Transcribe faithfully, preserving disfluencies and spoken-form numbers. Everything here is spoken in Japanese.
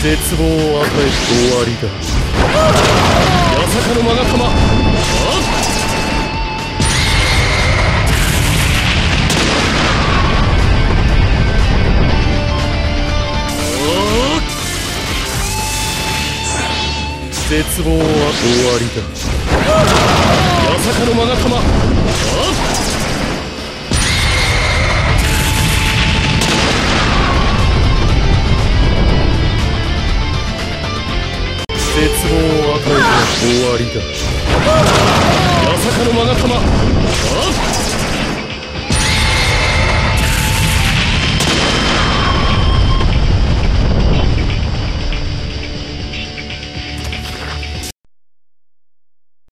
絶望を与えて終わりだ。八坂の勾玉。絶望は終わりだ。八坂の勾玉。絶望を与えて終わりだ。八坂の勾玉。